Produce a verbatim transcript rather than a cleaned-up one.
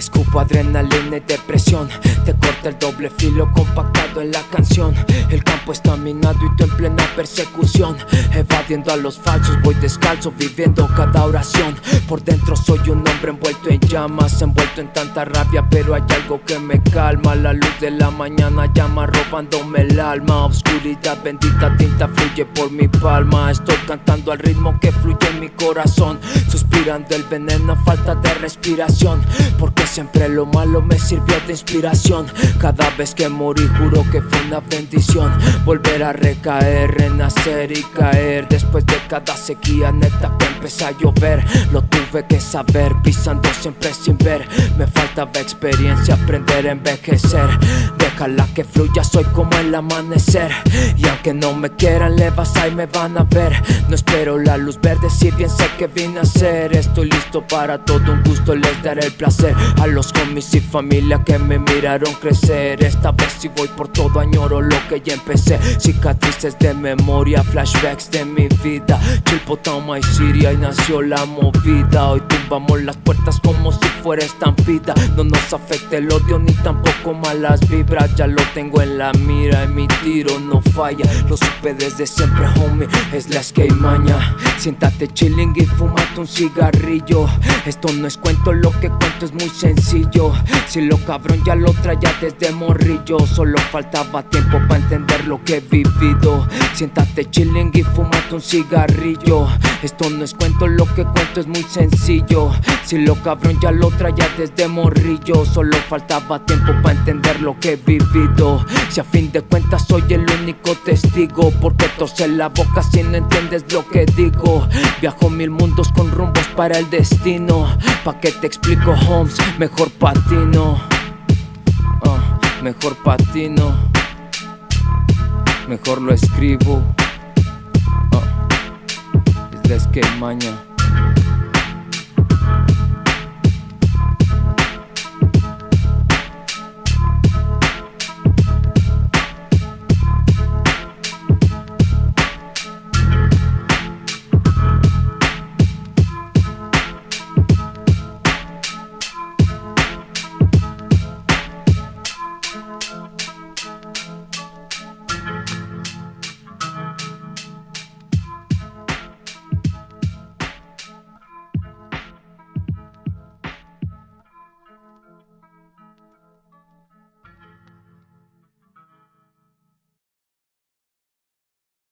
Escupo adrenalina y depresión, te corta el doble filo compactado en la canción. El campo está minado y tú en plena persecución, evadiendo a los falsos, voy descalzo viviendo cada oración. Por dentro soy un hombre envuelto en llamas, envuelto en tanta rabia, pero hay algo que me calma. La luz de la mañana llama robándome el alma. Oscuridad bendita, tinta fluye por mi palma. Estoy cantando al ritmo que fluye en mi corazón, suspirando el veneno, falta de respiración, porque siempre lo malo me sirvió de inspiración. Cada vez que morí juro que fue una bendición, volver a recaer, renacer y caer. Después de cada sequía neta que empecé a llover, lo tuve que saber, pisando siempre sin ver. Me faltaba experiencia, aprender a envejecer. Déjala que fluya, soy como el amanecer, y aunque no me quieran le vas ahí me van a ver. No espero la luz verde si bien sé que vine a hacer. Estoy listo para todo, un gusto les daré el placer a los homies y familia que me miraron crecer. Esta vez si voy por todo, añoro lo que ya empecé. Cicatrices de memoria, flashbacks de mi vida. Chilpotama y Siria y nació la movida. Hoy tumbamos las puertas como si fuera estampida. No nos afecta el odio ni tampoco malas vibras. Ya lo tengo en la mira y mi tiro no falla. Lo supe desde siempre, homie, es la skate maña. Siéntate chilling y fumate un cigarrillo. Esto no es cuento, lo que cuento es muy sencillo. Si lo cabrón ya lo traía desde morrillo, solo faltaba tiempo para entender lo que he vivido. Siéntate chilling y fumate un cigarrillo. Esto no es cuento, lo que cuento es muy sencillo. Si lo cabrón ya lo traía desde morrillo, solo faltaba tiempo para entender lo que he vivido. Si a fin de cuentas soy el único testigo, porque torce la boca si no entiendes lo que digo. Viajo mil mundos con rumbos para el destino. Pa' que te explico, Holmes, mejor patino, uh, mejor patino, mejor lo escribo, uh, es la skate maña.